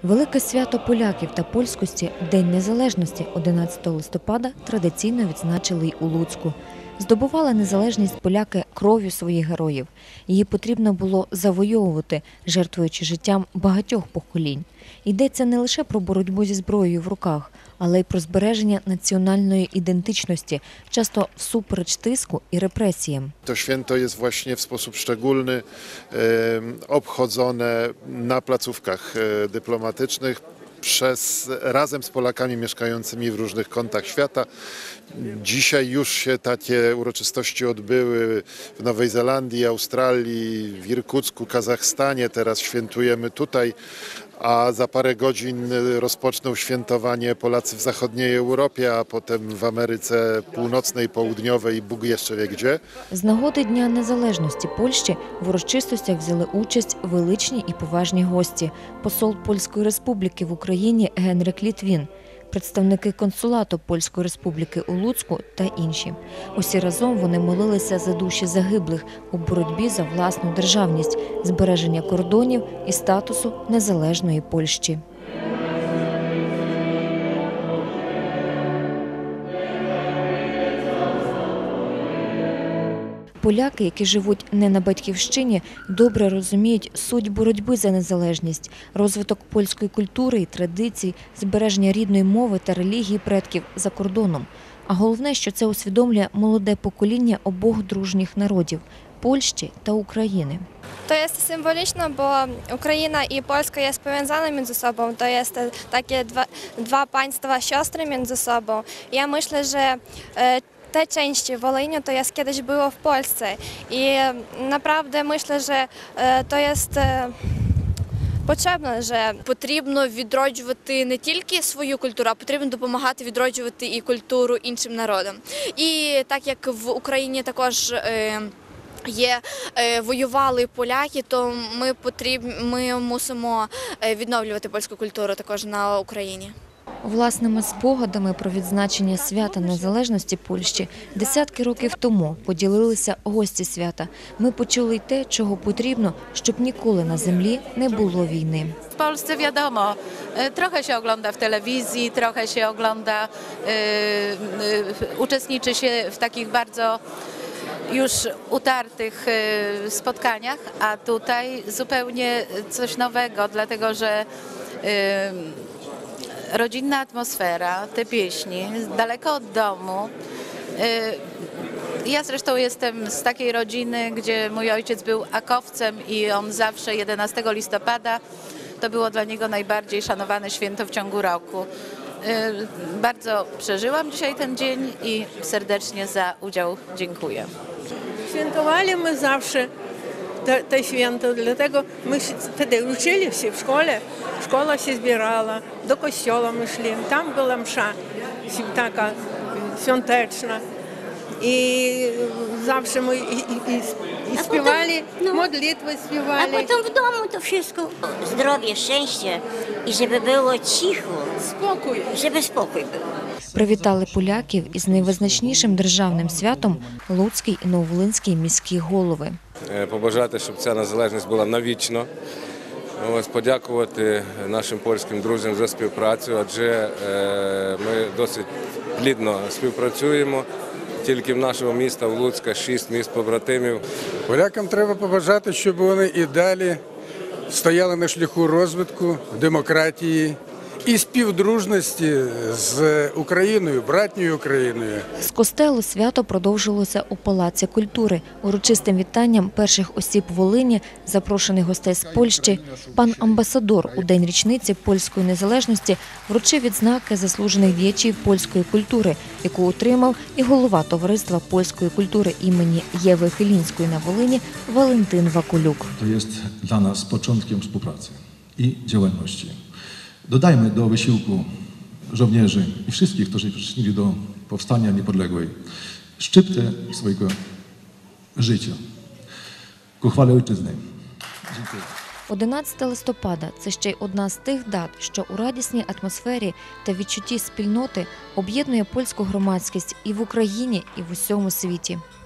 Велике свято поляків та польськості – День Незалежності 11 листопада традиційно відзначили й у Луцьку. Здобували незалежність поляки кров'ю своїх героїв. Її потрібно було завойовувати, жертвуючи життям багатьох поколінь. Йдеться не лише про боротьбу зі зброєю в руках, але й про збереження національної ідентичності, часто всупереч тиску і репресіям. To święto jest właśnie w sposób szczególny obchodzone na placówkach dyplomatycznych razem z Polakami mieszkającymi w różnych kątach świata. Dzisiaj już się takie uroczystości odbyły w Nowej Zelandii, Australii, w Irkucku, Kazachstanie. Teraz świętujemy tutaj, a za parę godzin rozpoczną świętowanie Polacy w zachodniej Europie, a potem w Ameryce Północnej, Południowej i Bóg jeszcze wie gdzie. З нагоди Дня Незалежності Польщі в урочистостях взяли участь величні і поважні гості. Посол Польської Республіки в Україні Генрик Літвін, представники консулату Польської Республіки у Луцьку та інші. Усі разом вони молилися за душі загиблих у боротьбі за власну державність, збереження кордонів і статусу незалежної Польщі. Поляки, які живуть не на батьківщині, добре розуміють суть боротьби за незалежність, розвиток польської культури і традицій, збереження рідної мови та релігії предків за кордоном. А головне, що це усвідомлює молоде покоління обох дружніх народів – Польщі та України. To jest symboliczne, bo Ukraina i Polska jest powiązane między sobą. To jest takie dwa państwa siostry między sobą. Ja myślę, że te części Wolini to jest kiedyś było w Polsce i naprawdę myślę, że to jest потрібно, що потрібно відроджувати не тільки свою культуру, а потрібно допомагати відроджувати і культуру іншим народам. І так як в Україні також воювали поляки, то ми мусимо відновлювати польську культуру також на Україні. Власними спогадами про відзначення свята незалежності Польщі десятки років тому поділилися гості свята. Ми почули й те, чого потрібно, щоб ніколи на землі не було війни. W Polsce wiadomo, trochę się ogląda w telewizji, trochę się ogląda, uczestniczy się w takich bardzo już utartych spotkaniach, a tutaj zupełnie coś nowego, dlatego że rodzinna atmosfera, te pieśni, daleko od domu. Ja zresztą jestem z takiej rodziny, gdzie mój ojciec był akowcem i on zawsze 11 listopada to było dla niego najbardziej szanowane święto w ciągu roku. Bardzo przeżyłam dzisiaj ten dzień i serdecznie za udział dziękuję. Świętowali my zawsze to święto, dlatego my wtedy uczyliśmy w szkole. Szkoła się zbierała, do kościoła my szli, tam była msza taka świąteczna. I zawsze my i śpiewali, modlitwy śpiewali. A potem w domu to wszystko. Zdrowie, szczęście i żeby było cicho. Spokój. Żeby spokój był. Привітали поляків із найвизначнішим державним святом Луцький і Нововолинський міські голови. Побажати, щоб ця незалежність була навічно. Подякувати нашим польським друзям за співпрацю, адже ми досить плідно співпрацюємо. Тільки в нашого міста, в Луцька, 6 міст-побратимів. Полякам треба побажати, щоб вони і далі стояли на шляху розвитку, демократії і співдружності з Україною, братньою Україною. З костелу свято продовжилося у Палаці культури. Урочистим вітанням перших осіб Волині, запрошених гостей з Польщі, пан амбасадор у день річниці польської незалежності вручив відзнаки заслужених діячів польської культури, яку отримав і голова Товариства польської культури імені Єви Хилінської на Волині Валентин Вакулюк. To jest dla nas początkiem współpracy i działalności. Dodajmy do wysiłku żołnierzy i wszystkich, którzy przyczynili do powstania niepodległej, szczyptę swojego życia ku chwale ojczyzny. Dziękuję. 11 листопада – це ще й одна з тих дат, що у радісній атмосфері та відчутті спільноти об'єднує польську громадськість і в Україні, і в усьому світі.